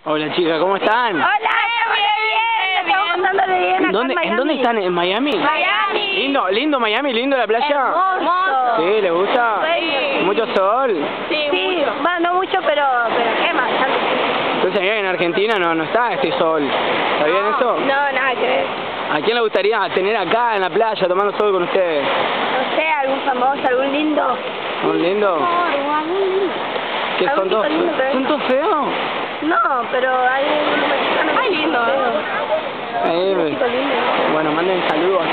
Hola chicas, ¿cómo están? Hola, estamos bien, estamos pasándole bien acá ¿En dónde están? ¿En Miami? Miami. Lindo Miami, lindo la playa. Hermoso. Sí, ¿le gusta? Sí. Mucho sol. Sí, bueno, no mucho, pero quema, bastante. Entonces acá en Argentina no está este sol. ¿Está bien eso? No, nada que ver. ¿A quién le gustaría tener acá en la playa tomando sol con ustedes? No sé, algún famoso, algún lindo. ¿Un lindo? No, algún lindo. ¿Qué son todos? ¿Son todos feos? No, pero hay un mexicano. Ay, lindo. Bueno, manden saludos